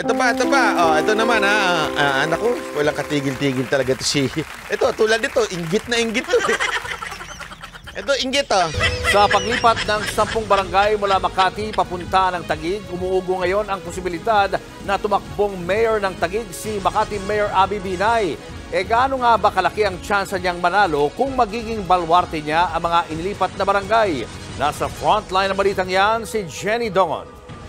ito pa, ito pa. Oh, ito naman ha. Anak ko, walang katigil-tigil talaga to si... Ito, tulad nito, inggit na inggit to. Ito, inggit Sa paglipat ng 10 barangay mula Makati papunta ng Taguig, umuugo ngayon ang posibilidad na tumakbong mayor ng Taguig si Makati Mayor Abby Binay. Gaano nga ba kalaki ang tsansa niyang manalo kung magiging balwarte niya ang mga inilipat na barangay? Nasa frontline ng balitang yan si Jenny Dongon.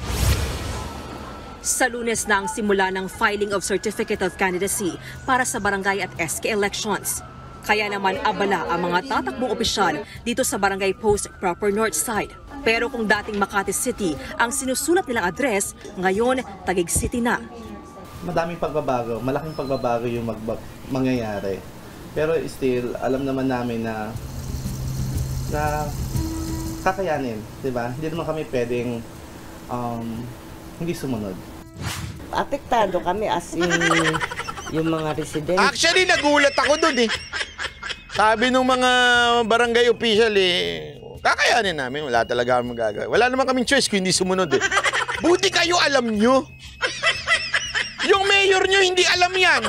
Sa Lunes na ang simula ng filing of Certificate of Candidacy para sa barangay at SK elections. Kaya naman abala ang mga tatakbong opisyal dito sa Barangay Post Proper North Side. Pero kung dating Makati City ang sinusulat nilang address, ngayon Taguig City na. Madaming pagbabago, malaking pagbabago yung mangyayari. Pero still, alam naman namin na kakayanin, di ba? Hindi naman kami pwedeng hindi sumunod. Apektado kami as in yung mga residents. Actually, nagulat ako dun Sabi nung mga barangay official kakayanin namin, wala talaga kami magagawa. Wala naman kaming choice kung hindi sumunod Buti kayo alam nyo. Yung mayor nyo hindi alam yan.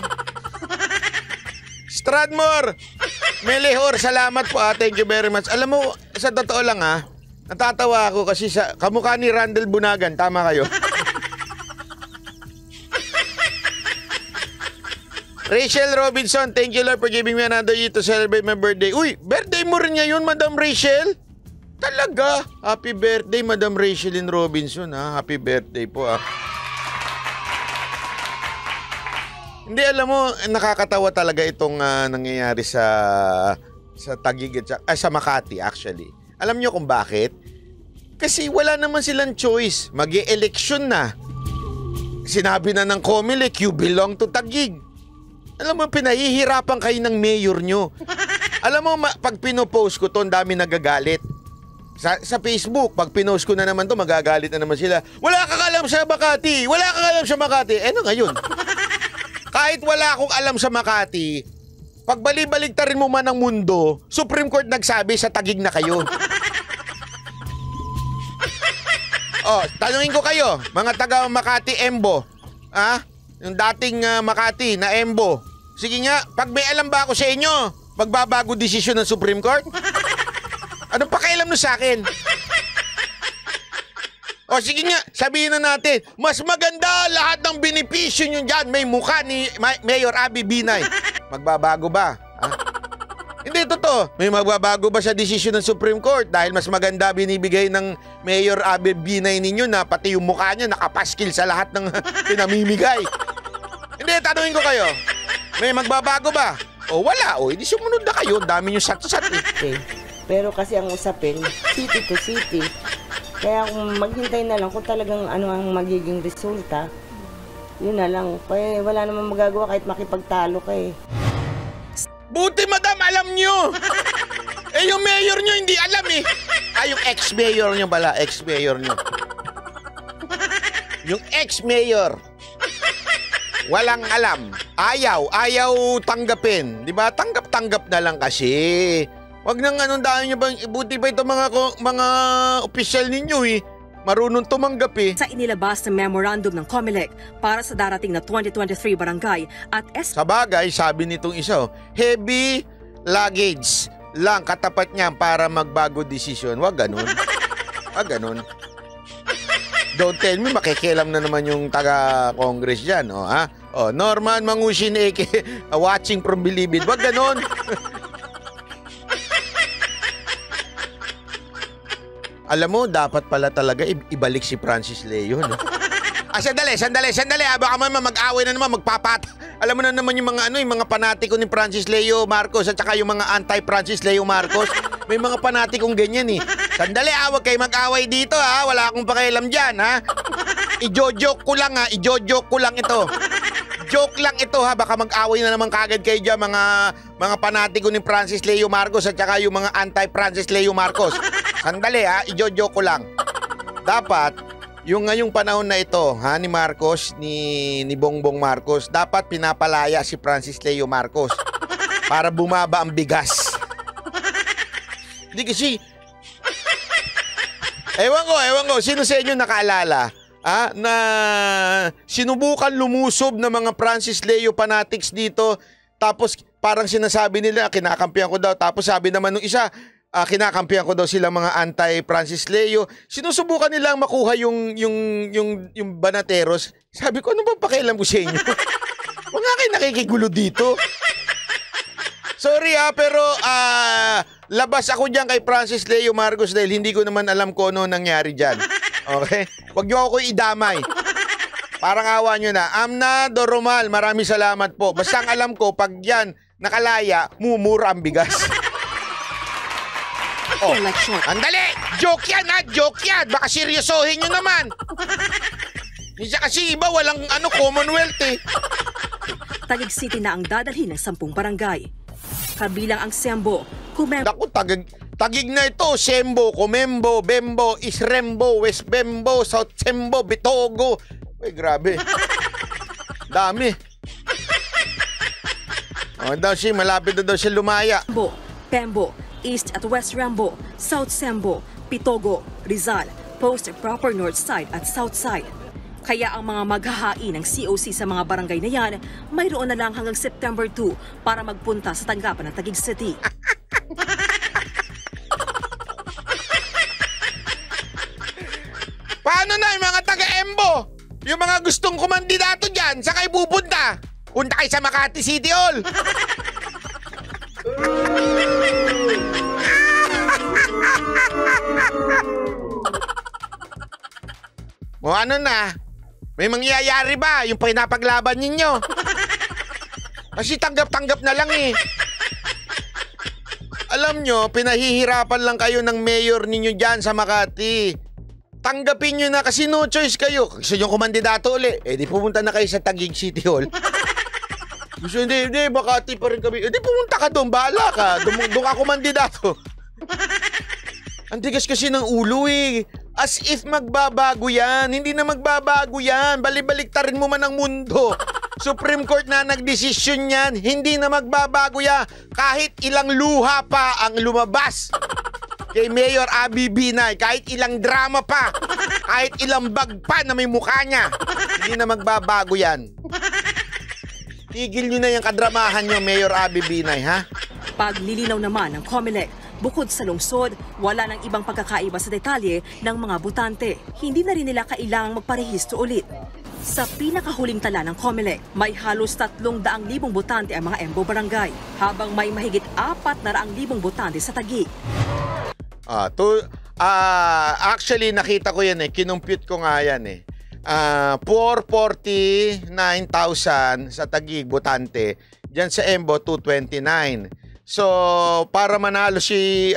Stradmore, Melehor, salamat po thank you very much. Alam mo, sa totoo lang natatawa ako kasi sa kamukha ni Randall Bunagan, tama kayo? Rachel Robinson, thank you Lord for giving me another year to celebrate my birthday. Uy, birthday mo rin ngayon, Madam Rachel? Talaga? Happy birthday, Madam Rachelyn Robinson, Happy birthday po, Hindi, alam mo, nakakatawa talaga itong nangyayari sa Taguig at sa Makati, actually. Alam nyo kung bakit? Kasi wala naman silang choice. Mag-e-election na. Sinabi na ng COMELEC, you belong to Taguig. Alam mo, pinahihirapan kayo ng mayor nyo. Alam mo, pag pinopost ko to, ang dami nagagalit. Sa Facebook, pag pinost ko na naman to, magagalit na naman sila. Wala kang alam sa Makati! Wala kang alam sa Makati! Ano ngayon? Kahit wala akong alam sa Makati, pag bali-baligtarin mo man ang mundo, Supreme Court nagsabi sa Taguig na kayo. Tanungin ko kayo, mga taga Makati Embo. Yung dating Makati na Embo. Sige nga, pag may alam ba ako sa inyo, magbabago desisyon ng Supreme Court? Anong pakialam nyo sa akin? Sige nga, sabihin na natin, mas maganda lahat ng benepisyo nyo dyan. May mukha ni Mayor Abby Binay. Magbabago ba? Hindi, totoo. May magbabago ba sa desisyon ng Supreme Court? Dahil mas maganda binibigay ng Mayor Abby Binay ninyo na pati yung mukha niya nakapaskil sa lahat ng pinamimigay. Hindi, tanungin ko kayo. May magbabago ba? Wala. Hindi sumunod na kayo. Dami nyo sat-sat Okay. Pero kasi ang usapin, city to city. Kaya kung maghintay na lang kung talagang ano ang magiging resulta, yun na lang. Wala namang magagawa kahit makipagtalo ka Buti, madam, alam nyo. Yung mayor nyo hindi alam yung ex-mayor nyo pala, ex-mayor nyo. Yung ex-mayor. Walang alam. Ayaw tanggapin. Di ba? Tanggap-tanggap na lang kasi. Wag nang dahil nyo ba, buti pa ito mga opisyal ninyo marunong tumanggap Sa inilabas na memorandum ng COMELEC para sa darating na 2023 barangay at Sa bagay, sabi nitong isa, heavy luggage lang katapat niya para magbago desisyon. Wag ganun. Wag ganun. Don't tell me, makikialam na naman yung taga-Congress dyan. Norman Mangushin, watching from Bilibid. Wag ganun. Alam mo, dapat pala talaga ibalik si Francis Leo, no? Sandali. Baka mag-away na naman, Alam mo na naman yung mga yung mga panatiko ni Francis Leo Marcos at saka yung mga anti-Francis Leo Marcos. May mga panatikong ganyan Sandali, wag kayo mag-away dito, Wala akong pakialam dyan, I-joke ko lang, ito. Joke lang ito, Baka mag-away na naman kagad kayo dyan, mga panatiko ni Francis Leo Marcos at saka yung mga anti-Francis Leo Marcos. Sandali, i-joke ko lang. Dapat, yung ngayong panahon na ito, ni Marcos, ni Bongbong Marcos, dapat pinapalaya si Francis Leo Marcos para bumaba ang bigas. Hindi kasi, ewan ko, sino sa inyo nakaalala na sinubukan lumusob ng mga Francis Leo fanatics dito. Tapos parang sinasabi nila, kinakampihan ko daw. Tapos sabi naman nung isa, kinakampihan ko daw silang mga anti-Francis Leo. Sinusubukan nilang makuha yung banateros. Sabi ko, ano ba pakialam ko sa inyo? Huwag nga kayo nakikigulo dito. Sorry pero labas ako dyan kay Francis Leo Marcos dahil hindi ko naman alam kung ano nangyari dyan. Okay? Huwag niyo ako idamay. Parang awa nyo na. Amna Doromal, maraming salamat po. Basta ang alam ko, pag yan nakalaya, mumura ang bigas. Andali! Joke yan Joke yan! Baka seryosohin nyo naman. Minsan kasi iba, walang Commonwealth eh. Taguig City na ang dadalhin ng 10 barangay. Kabilang ang Sembo, Kumembo. Naku, Taguig na ito. Sembo, Kumembo, Bembo, Isrembo, West Bembo, South Sembo, Bitogo. Uy, grabe. Dami. Malapit na daw siya lumaya. Sembo, Pembo, East at West Rembo, South Sembo, Pitogo, Rizal, Post Proper North Side at South Side. Kaya ang mga maghahain ng COC sa mga barangay na yan, mayroon na lang hanggang September 2 para magpunta sa tanggapan ng Taguig City. Paano na yung mga taga-Embo? Yung mga gustong kumandidato dyan, saan kayo pupunta? Punta kayo sa Makati City Hall. O ano na? May mangyayari ba yung pinapaglaban ninyo? Kasi tanggap-tanggap na lang eh. Alam nyo, pinahihirapan lang kayo ng mayor ninyo dyan sa Makati. Tanggapin nyo na kasi no choice kayo. Gusto nyo kumandidato ulit. Di pumunta na kayo sa Taguig City Hall. Gusto hindi, Makati pa rin kami. Di pumunta ka doon, bahala ka. Doon ka kumandidato. Ang tigas kasi ng ulo eh. As if magbabago yan. Hindi na magbabago yan. Balibaliktarin mo man ang mundo. Supreme Court na nagdesisyon yan. Hindi na magbabago yan. Kahit ilang luha pa ang lumabas kay Mayor Abby Binay, kahit ilang drama pa, kahit ilang bag pa na may mukha niya, hindi na magbabago yan. Tigil nyo na yung kadramahan nyo, Mayor Abby Binay, ha? Paglilinaw naman ng COMELEC, bukod sa lungsod, wala nang ibang pagkakaiba sa detalye ng mga botante. Hindi na rin nila kailangang magparehistro ulit. Sa pinakahuling tala ng COMELEC, may halos 300,000 botante ang mga Embo Barangay, habang may mahigit 400,000 botante sa Taguig. Actually, nakita ko yan eh. Kinumpute ko nga yan eh. 449,000 sa Taguig, botante. Diyan sa Embo, 229. So, para manalo si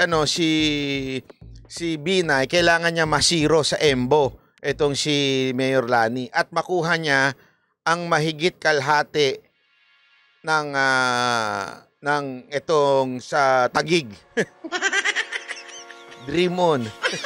Binay, kailangan niya masiro sa Embo. Itong si Mayor Lani. At makuha niya ang mahigit kalahati ng itong sa Taguig. Dream on.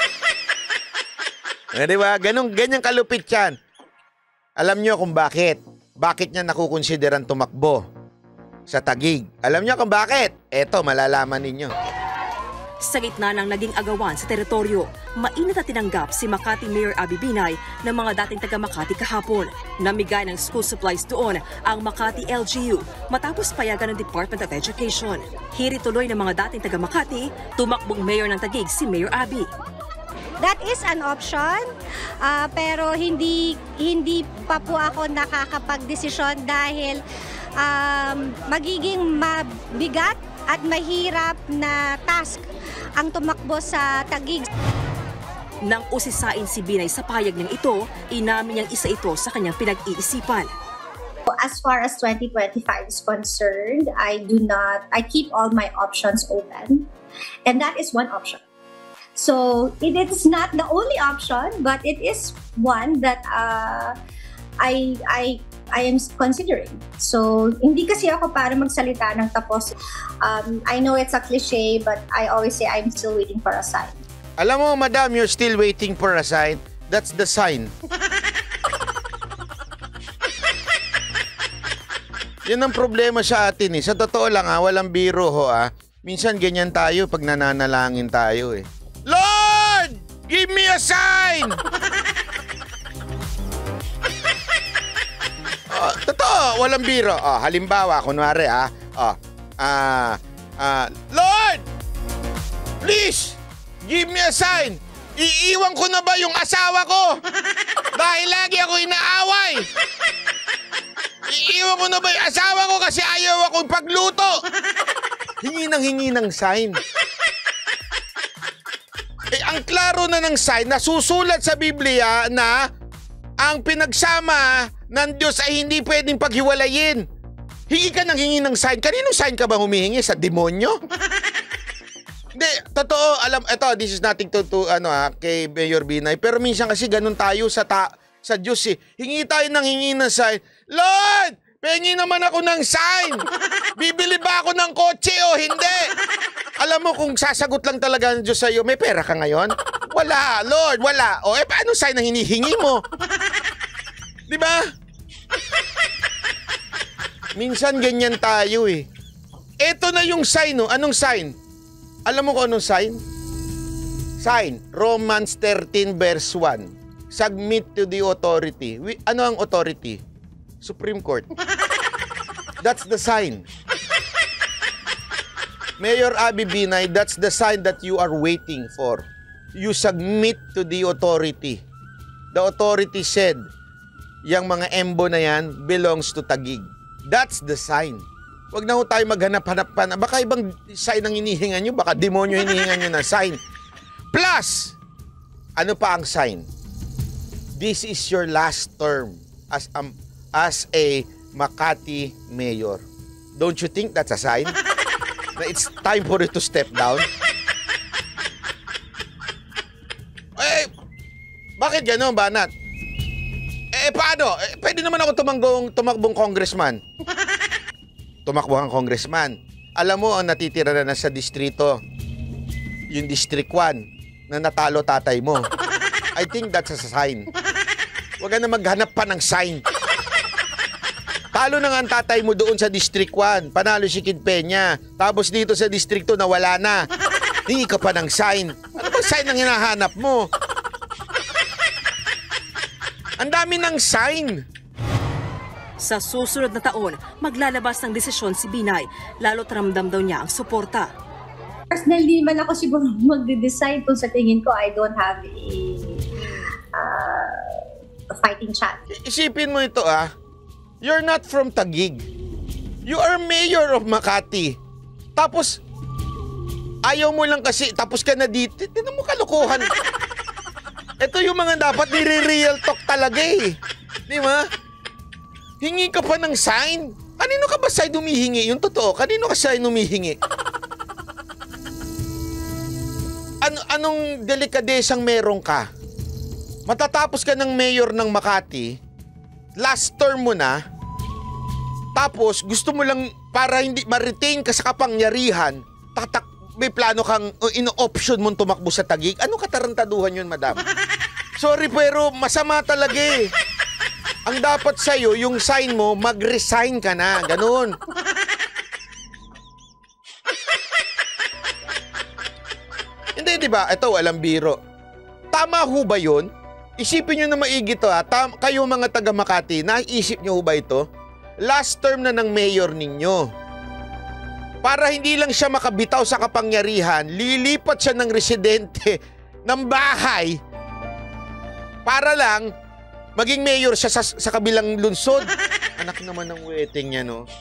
Diba? Ganyang kalupit yan. Alam nyo kung bakit. Bakit niya nakukonsideran tumakbo sa Taguig? Alam nyo kung bakit? Eto, malalaman ninyo. Sa gitna ng naging agawan sa teritoryo, mainit na tinanggap si Makati Mayor Abby Binay ng mga dating taga Makati kahapon. Namigay ng school supplies doon ang Makati LGU matapos payagan ng Department of Education. Hiri tuloy ng mga dating taga Makati, tumakbong mayor ng Taguig si Mayor Abby. That is an option, pero hindi pa po ako nakakapagdesisyon dahil magiging mabigat at mahirap na task ang tumakbo sa Taguig. Nang usisain si Binay sa payag niyang ito, inamin niyang isa ito sa kanyang pinag-iisipan. As far as 2025 is concerned, I keep all my options open, and that is one option. So it is not the only option, but it is one that I am considering. So, hindi kasi ako para magsalita ng tapos. I know it's a cliche, but I always say I'm still waiting for a sign. Alam mo, madam, you're still waiting for a sign. That's the sign. Yan ang problema sa atin eh. Sa totoo lang walang biro ho Minsan ganyan tayo pag nananalangin tayo eh. Lord! Give me a sign! Totoo, walang biro. Halimbawa, kunwari Lord! Please! Give me a sign! Iiwan ko na ba yung asawa ko? Dahil lagi ako inaaway! Iiwan ko na ba yung asawa ko kasi ayaw akong pagluto? Hingi ng sign. Ang klaro na ng sign, nasusulat sa Biblia na ang pinagsama ng Diyos ay hindi pwedeng paghiwalayin. Hingi ka ng sign. Kaninong sign ka ba humihingi? Sa demonyo? Hindi, totoo, this is nothing to kay Mayor Binay. Pero minsan kasi ganun tayo sa Diyos eh. Hingi tayo ng sign. Lord, pengi naman ako ng sign. Bibili ba ako ng kotse o hindi? Alam mo kung sasagot lang talaga ng Diyos sa'yo, may pera ka ngayon? Wala, Lord, wala. Paano sign ang hinihingi mo? Di ba? Minsan ganyan tayo eh. Ito na yung sign, no? Anong sign? Alam mo kung anong sign? Sign, Romans 13 verse 1. Submit to the authority. Ano ang authority? Supreme Court. That's the sign. Mayor Abby Binay, that's the sign that you are waiting for. You submit to the authority. The authority said, yung mga embo na yan belongs to Taguig. That's the sign. Huwag na ho tayo maghanap-hanap pa na. Baka ibang sign ang hinihingan nyo. Baka demonyo hinihingan nyo na sign. Plus, ano pa ang sign? This is your last term as a Makati mayor. Don't you think that's a sign? Na it's time for you to step down? Bakit gano'n, Banat? Paano? Pwede naman ako tumakbong congressman. Tumakbo kang congressman. Alam mo, ang natitira na sa distrito, yung District 1, na natalo tatay mo. I think that's a sign. Huwag ka na maghanap pa ng sign. Talo na nga ang tatay mo doon sa District 1. Panalo si Kid Peña. Tapos dito sa District 2, nawala na. Hingi ka pa ng sign. Ano ba sign ang hinahanap mo? Ang dami ng sign. Sa susunod na taon, maglalabas ng desisyon si Binay, lalo't ramdam daw niya ang suporta. Personally, man ako siguro magde-decide kung sa tingin ko I don't have a fighting chance. Isipin mo ito You're not from Taguig. You are mayor of Makati. Tapos, ayaw mo lang kasi, tapos ka na dito. Tinan mo kalokohan. Ito yung mga dapat nire-real talk talaga eh. Di ba? Hingi ka pa ng sign. Kanino ka ba sign humihingi? Yung totoo, kanino ka sign humihingi? Anong delikadesang meron ka? Matatapos ka ng mayor ng Makati, last term mo na, tapos gusto mo lang para hindi ma-retain ka sa kapangyarihan, may plano kang ino-option mong tumakbo sa Taguig. Anong katarantaduhan yun, madam? Sorry, pero masama talaga eh. Ang dapat sa'yo, yung sign mo, mag-resign ka na. Ganun. Hindi, di ba? Ito, walang biro. Tama ho ba yun? Isipin nyo na maigi to kayo mga taga Makati, naisip nyo ho ba ito? Last term na ng mayor ninyo. Para hindi lang siya makabitaw sa kapangyarihan, lilipat siya ng residente ng bahay para lang maging mayor siya sa kabilang lungsod. Anak naman ng wedding niya, no?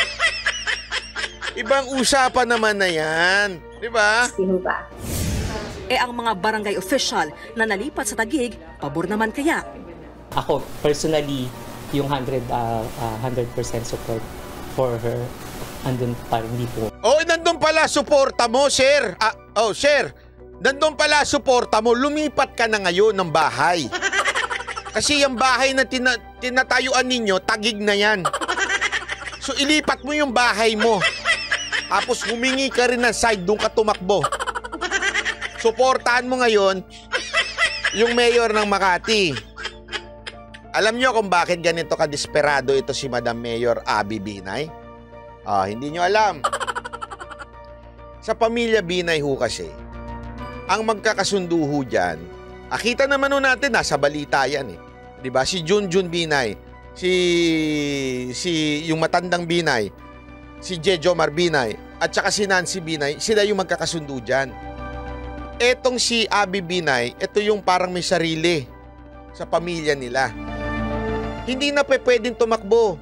Ibang usapan naman na yan. Di ba? Sino ba? Ang mga barangay official na nalipat sa Taguig, pabor naman kaya. Ako, personally, yung 100% support for her, andun pa rin po. Nandun pala, suporta mo, sir. Sir, nandun pala, suporta mo. Lumipat ka na ngayon ng bahay. Kasi yung bahay na tinatayuan ninyo, Taguig na yan. So ilipat mo yung bahay mo. Tapos humingi ka rin ng side, doon ka tumakbo. Suportahan mo ngayon yung mayor ng Makati. Alam nyo kung bakit ganito ka-desperado ito si Madam Mayor Abby Binay? Hindi nyo alam. Sa pamilya Binay ho kasi, ang magkakasundo ho dyan, kita naman ho natin, nasa balita yan eh. Diba? Si Junjun Binay, yung matandang Binay, si Jejomar Binay, at saka si Nancy Binay, sila yung magkakasundo dyan. Etong si Abby Binay, ito yung parang may sarili sa pamilya nila. Hindi na pwedeng tumakbo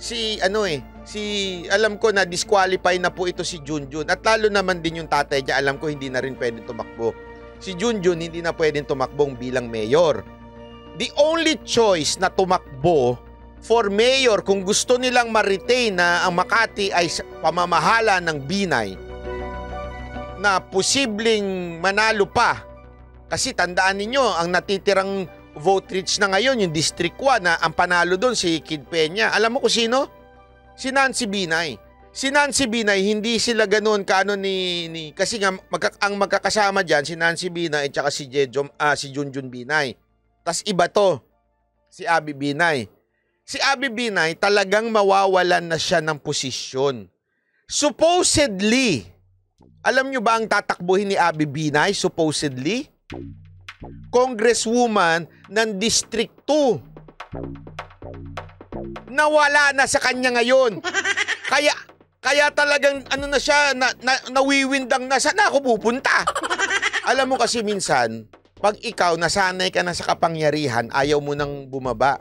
alam ko na disqualify na po ito si Junjun. At lalo naman din yung tatay niya, alam ko hindi na rin pwedeng tumakbo. Si Junjun hindi na pwedeng tumakbong bilang mayor. The only choice na tumakbo for mayor kung gusto nilang ma-retain na ang Makati ay pamamahala ng Binay na posibleng manalo pa. Kasi tandaan ninyo, ang natitirang vote reach na ngayon, yung District 1 na ang panalo doon si Kid Peña. Alam mo kung sino? Si Nancy Binay. Si Nancy Binay, hindi sila ganoon kaano kasi nga ang magkakasama diyan si Nancy Binay at saka si Junjun Binay. Tas iba to, si Abby Binay. Si Abby Binay talagang mawawalan na siya ng posisyon. Supposedly, alam nyo ba ang tatakbuhin ni Abby Binay? Supposedly, Congresswoman ng District 2. Nawala na sa kanya ngayon. Kaya talagang na siya, nawiwindang na, saan ako pupunta? Alam mo kasi minsan, pag ikaw nasanay ka na sa kapangyarihan, ayaw mo nang bumaba.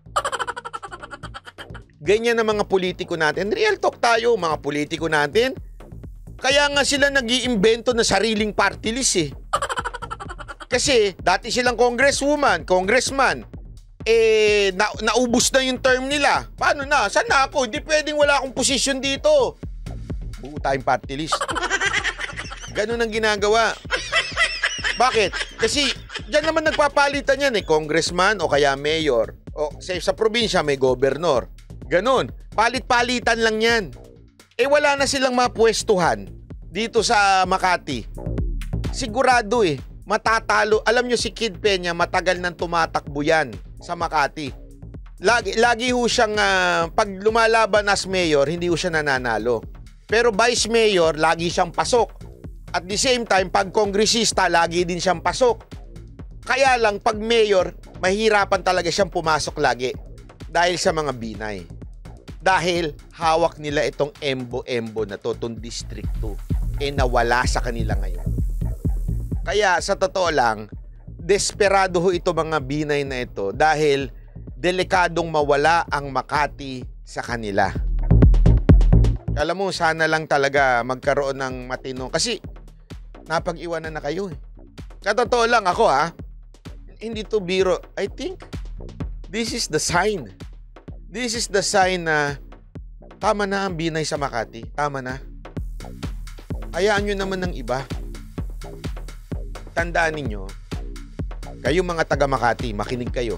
Ganyan ang mga politiko natin. Real talk tayo, mga politiko natin. Kaya nga sila nag-iimbento na sariling party list eh. Kasi dati silang congresswoman, congressman. Naubos na yung term nila. Paano na? Saan na ako? Hindi pwedeng wala akong posisyon dito. Buo tayong party list. Ganun ang ginagawa. Bakit? Kasi dyan naman nagpapalitan yan eh. Congressman o kaya mayor. O sa probinsya may gobernador. Ganun. Palit-palitan lang yan. Wala na silang mapwestuhan dito sa Makati. Sigurado matatalo. Alam nyo si Kid Peña, matagal nang tumatakbo yan sa Makati. Lagi ho siyang, pag lumalaban as mayor, hindi ho siya nananalo. Pero vice mayor, lagi siyang pasok. At the same time, pag kongresista, lagi din siyang pasok. Kaya lang, pag mayor, mahirapan talaga siyang pumasok lagi. Dahil sa mga Binay. Dahil hawak nila itong embo-embo na to, itong District 2. Nawala sa kanila ngayon. Kaya sa totoo lang, desperado ho ito mga Binay na ito dahil delikadong mawala ang Makati sa kanila. Alam mo, sana lang talaga magkaroon ng matino. Kasi napag-iwanan na kayo eh. Katotoo lang ako hindi to biro. I think this is the sign. This is the sign na tama na ang Binay sa Makati. Tama na. Hayaan nyo naman ng iba. Tandaan ninyo, kayong mga taga Makati, makinig kayo.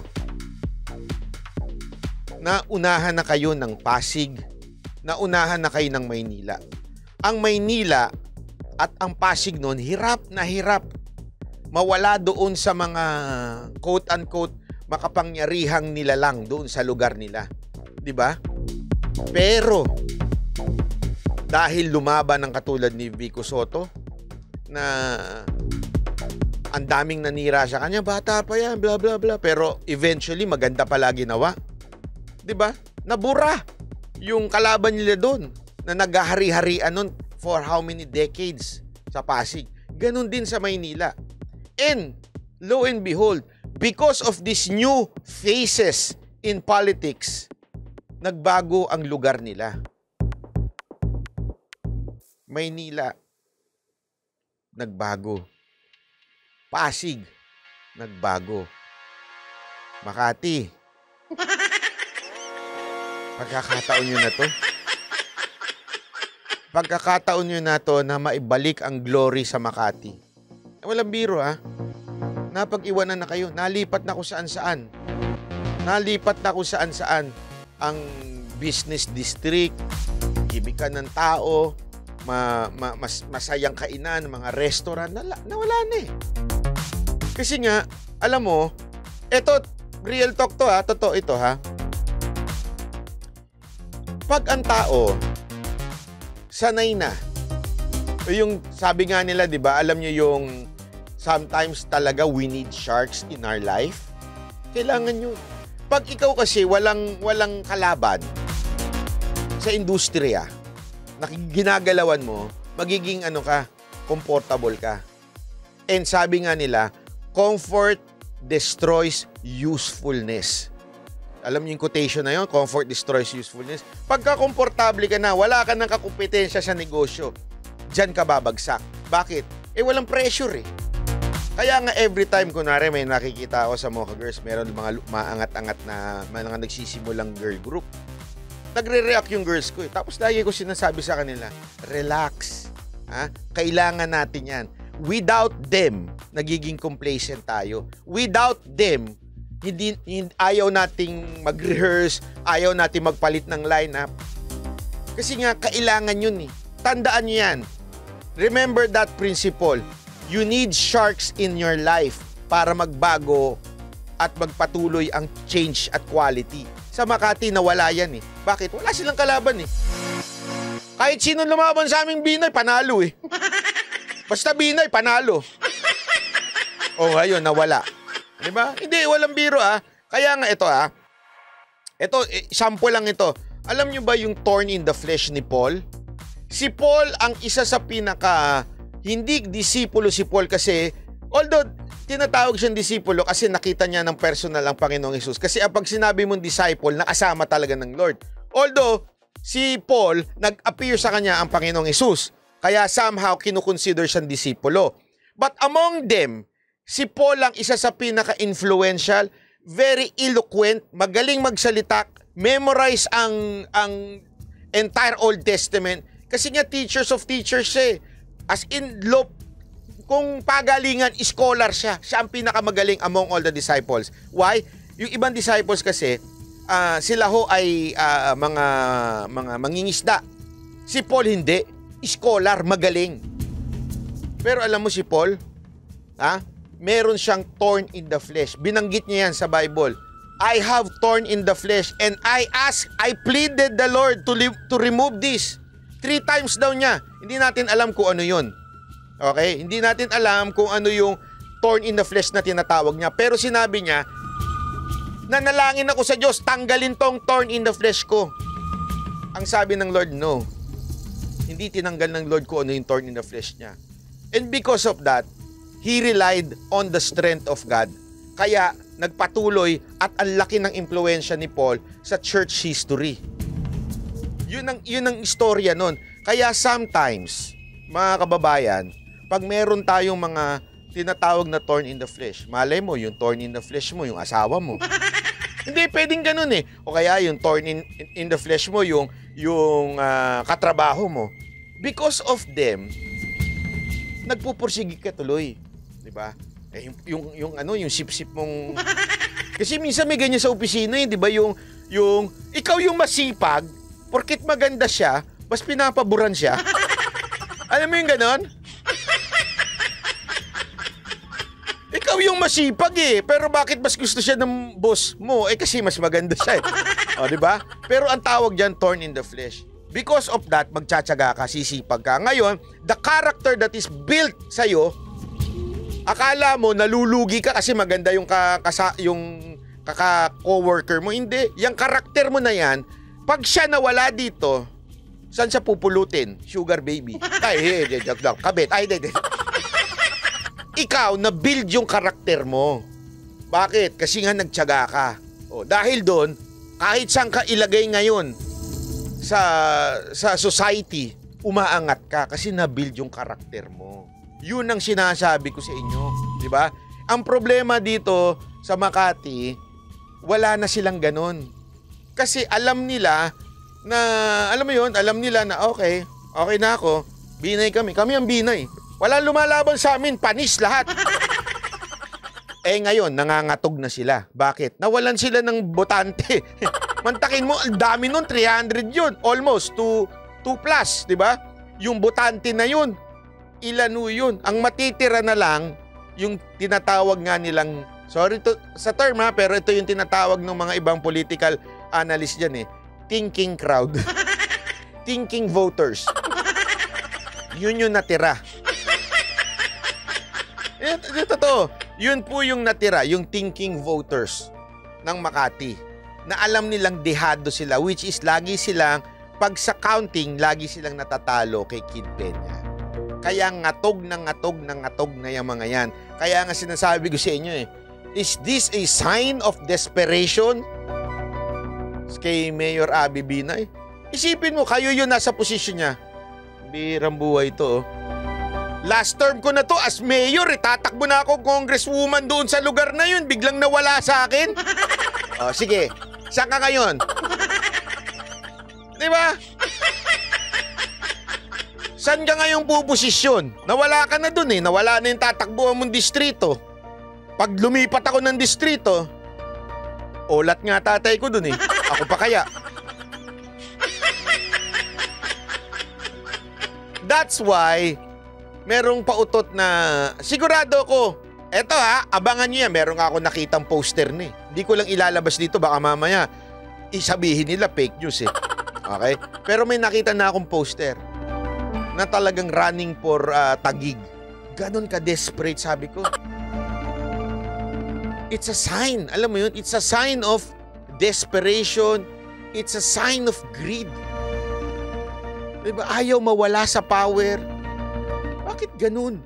Naunahan na kayo ng Pasig, naunahan na kayo ng Maynila. Ang Maynila at ang Pasig noon, hirap na hirap mawala doon sa mga quote-unquote makapangyarihang nilalang doon sa lugar nila. 'Di ba? Pero dahil lumaban ng katulad ni Vico Soto na ang daming nanira sa kanya, bata pa yan, bla bla bla, pero eventually maganda pala ginawa. 'Di ba? Nabura yung kalaban nila doon na naghahari-harian nun for how many decades sa Pasig. Ganon din sa Maynila. And lo and behold, because of these new faces in politics, nagbago ang lugar nila. Maynila, nagbago. Pasig, nagbago. Makati, pagkakataon nyo na to. Pagkakataon nyo na to na maibalik ang glory sa Makati. Walang biro Napag-iwanan na kayo. Nalipat na kung saan-saan. Nalipat na kung saan-saan ang business district, hibikan ng tao, masayang kainan, mga restaurant, nawala na eh. Kasi nga, alam mo, eto, real talk to totoo ito Pag ang tao, sanay na, yung sabi nga nila, di ba, alam nyo yung sometimes talaga we need sharks in our life. Kailangan nyo, Pag ikaw kasi walang kalaban sa industriya, na ginagalawan mo, magiging comfortable ka. And sabi nga nila, comfort destroys usefulness. Alam niyo yung quotation na yun, comfort destroys usefulness. Pagka komportable ka na, wala ka ng kakumpetensya sa negosyo, diyan ka babagsak. Bakit? Walang pressure eh. Kaya nga every time, kunwari may nakikita ako sa Mocha Girls, meron mga maangat-angat na mga nagsisimulang girl group. Nagre-react yung girls ko eh. Tapos lagi ko sinasabi sa kanila, relax. Kailangan natin yan. Without them, nagiging complacent tayo. Without them, hindi ayaw nating mag-rehearse, ayaw nating magpalit ng lineup. Kasi nga, kailangan yun eh. Tandaan nyo yan. Remember that principle. You need sharks in your life para magbago at magpatuloy ang change at quality. Sa Makati, nawala yan eh. Bakit? Wala silang kalaban eh. Kahit sino lumaban sa aming Binoy, panalo eh. Basta Binoy, panalo. Ngayon, nawala. Diba? Hindi, walang biro Kaya nga ito Ito, sample lang ito. Alam nyo ba yung thorn in the flesh ni Paul? Si Paul ang isa sa hindi disipulo si Paul kasi, although tinatawag siyang disipulo kasi nakita niya ng personal ang Panginoong Hesus. Kasi pag sinabi mong disciple, nakasama talaga ng Lord. Although, si Paul, nag-appear sa kanya ang Panginoong Hesus. Kaya somehow, kinukonsider siyang disipulo. But among them, si Paul ang isa sa pinaka-influential, very eloquent, magaling magsalita, memorize ang entire Old Testament. Kasi nga, teachers of teachers eh. As in, kung pagalingan, scholar siya. Siya ang pinakamagaling among all the disciples. Why? Yung ibang disciples kasi, sila ho ay mga mangingisda. Si Paul hindi. Scholar, magaling. Pero alam mo si Paul, meron siyang thorn in the flesh. Binanggit niya yan sa Bible. I have thorn in the flesh and I pleaded the Lord to remove this. 3 times daw niya. Hindi natin alam kung ano yun. Okay? Hindi natin alam kung ano yung thorn in the flesh na tinatawag niya. Pero sinabi niya, nanalangin ako sa Diyos, tanggalin tong thorn in the flesh ko. Ang sabi ng Lord, no. Hindi tinanggal ng Lord kung ano yung thorn in the flesh niya. And because of that, he relied on the strength of God. Kaya nagpatuloy at ang laki ng impluwensya ni Paul sa church history. Yun ang istorya nun. Kaya sometimes, mga kababayan, pag meron tayong mga tinatawag na thorn in the flesh, malay mo, yung thorn in the flesh mo, yung asawa mo. Hindi, pwedeng ganun eh. O kaya yung thorn in the flesh mo, yung katrabaho mo. Because of them, nagpupursige ka tuloy. Diba? Yung sip-sip mong... Kasi minsan may ganyan sa opisina eh, diba? Yung ikaw yung masipag, porkit maganda siya, mas pinapaboran siya. Alam mo yung ganon? Ikaw yung masipag eh, pero bakit mas gusto siya ng boss mo? Kasi mas maganda siya eh. O, diba? Pero ang tawag dyan, thorn in the flesh. Because of that, magtsatsaga ka, sisipag ka. Ngayon, the character that is built sa'yo, akala mo, nalulugi ka kasi maganda yung kaka-coworker mo. Hindi. Yung karakter mo na yan, pag siya nawala dito, saan siya pupulutin? Sugar baby. Kabit. Ikaw, na-build yung karakter mo. Bakit? Kasi nga nagtiyaga ka. Dahil doon, kahit saan ka ilagay ngayon sa society, umaangat ka kasi na-build yung karakter mo. Yun ang sinasabi ko sa inyo. Diba? Ang problema dito sa Makati, wala na silang ganun. Kasi alam nila na, alam mo yun, alam nila na okay na ako, Binay kami ang Binay. Wala lumalaban sa amin, panis lahat. Ngayon, nangangatog na sila. Bakit? Nawalan sila ng botante. Mantakin mo, ang dami nun, 300 yun. Almost, 2 plus, di ba? Yung botante na yun, ilan yun? Ang matitira na lang, yung tinatawag nga nilang, sorry sa term pero ito yung tinatawag ng mga ibang political analyst dyan thinking crowd. Thinking voters. Yun yung natira. Totoo. Yun po yung natira, yung thinking voters. ng Makati na alam nilang dehado sila, which is lagi silang, pag sa counting, lagi silang natatalo kay Kid Peña. Kaya ngatog na yung mga yan. Kaya nga sinasabi ko sa inyo is this a sign of desperation? Kay Mayor Abby Binay. Isipin mo, kayo yun nasa posisyon niya. Birang buhay to. Last term ko na to as mayor, tatakbo na ako congresswoman doon sa lugar na yun. Biglang nawala sa akin. Sige, saan ka ngayon? Diba? Saan ka ngayong puposisyon? Nawala ka na doon Nawala na yung tatakbuhan mong distrito. Pag lumipat ako ng distrito, olat nga tatay ko doon Ako pa kaya. That's why merong pautot na sigurado ko. Eto abangan niyo yan. Meron ako nakitang poster Hindi ko lang ilalabas dito. Baka mamaya isabihin nila fake news Okay? Pero may nakita na akong poster na talagang running for Taguig. Ganon ka-desperate, sabi ko. It's a sign. Alam mo yun? It's a sign of desperation. It's a sign of greed. Diba? Ayaw mawala sa power. Bakit ganun?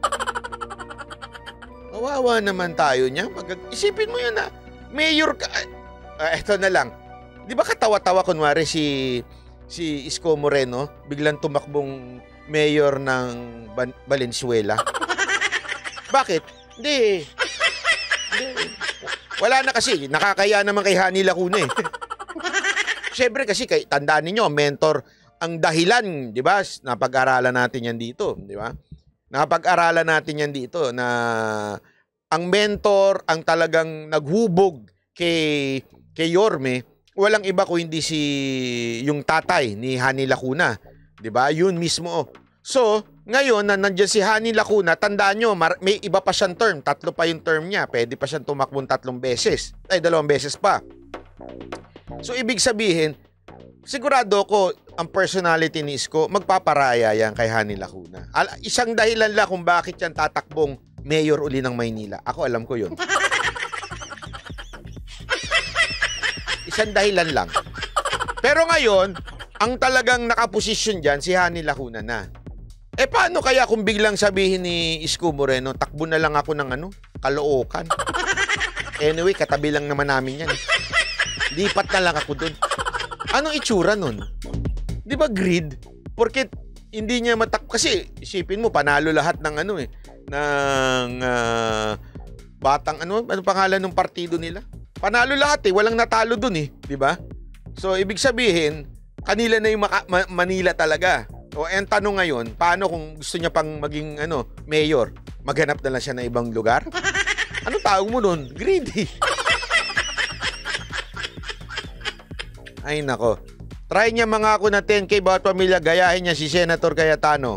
Kawawa naman tayo niya. Isipin mo yun mayor ka. Eto na lang. Di ba katawa-tawa kunwari si Isko Moreno biglang tumakbong mayor ng Valenzuela? Bakit? Hindi. Wala na kasi. Nakakaya naman kay Hani Lacuna Siyempre kasi tandaan ninyo, mentor ang dahilan, di ba? Napag-aralan natin yan dito, di ba? Napag-aralan natin yan dito na ang mentor, ang talagang naghubog kay Yorme, walang iba kung hindi yung tatay ni Hani Lacuna. Diba? Yun mismo. So, ngayon na nandiyan si Hani Lacuna, tandaan nyo, may iba pa siyang term. 3 pa yung term niya. Pwede pa siyang tumakbong 3 beses. 2 beses pa. So, ibig sabihin, sigurado ko, ang personality ni Isko, magpaparaya yan kay Hani Lacuna. Isang dahilan lang kung bakit yan tatakbong mayor uli ng Maynila. Ako alam ko yun. Isang dahilan lang. Pero ngayon, ang talagang nakaposisyon dyan, si Hani Lacuna na. Paano kaya kung biglang sabihin ni Isko Moreno, takbo na lang ako ng Caloocan? Anyway, katabi lang naman namin yan. Lipat na lang ako dun. Anong itsura nun? Di ba greed? Porque hindi niya kasi isipin mo, panalo lahat ng ng batang ano pangalan ng partido nila? Panalo lahat walang natalo dun di ba? So ibig sabihin, kanila na yung Manila talaga. O ang tanong ngayon, paano kung gusto niya pang maging mayor? Maghanap na lang siya ng ibang lugar? Ano tawag mo nun? Greedy. Ay nako. Try niya mga ako na 10K bawat pamilya, gayahin niya si Senator Cayetano.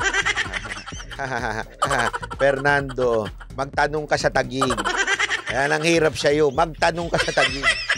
Fernando, magtanong ka sa Taguig. Yan ang hirap sa'yo, magtanong ka sa Taguig.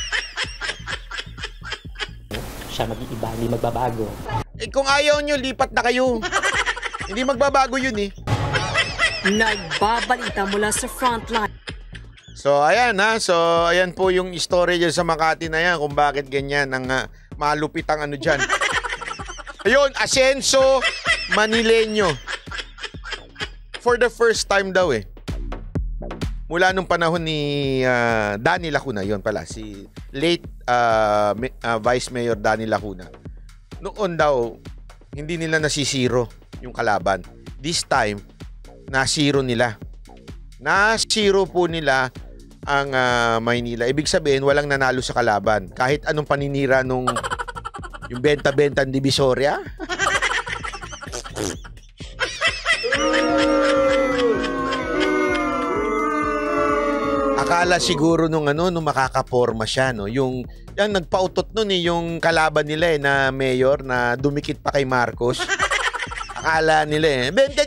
Siya mag-iiba, hindi magbabago. Kung ayaw nyo, lipat na kayo. Hindi magbabago yun Nagbabalita mula sa frontline. So ayan So ayan po yung story dyan sa Makati na yan kung bakit ganyan ang malupit ang dyan. Ayun, Asenso Manileño. For the first time daw mula nung panahon ni Danny Lacuna, yun pala, si late Vice Mayor Danny Lacuna. Noon daw, hindi nila nasisiro yung kalaban. This time, nasiro nila. Nasiro po nila ang Maynila. Ibig sabihin, walang nanalo sa kalaban. Kahit anong paninira nung yung benta-benta ng Divisoria. Akala siguro nung makakaporma siya, yung nagpautot nun yung kalaban nila na mayor na dumikit pa kay Marcos. Akala nila benta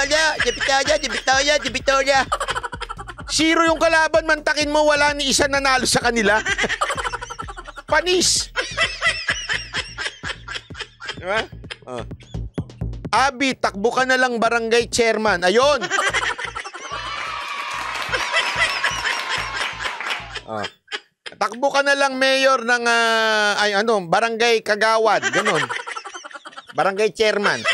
Divisoria. Zero yung kalaban, mantakin mo, wala ni isa nanalo sa kanila. Panis. Diba? Abi, takbo ka na lang barangay chairman. Ayun. Takbo ka na lang mayor ng barangay Kagawad, ganun. Barangay chairman.